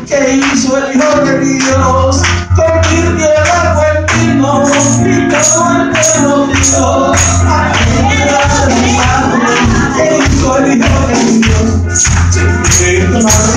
que hizo el Hijo de Dios, convirtió el agua en vino y todo el pueblo gritó. Que hizo el Hijo de Dios.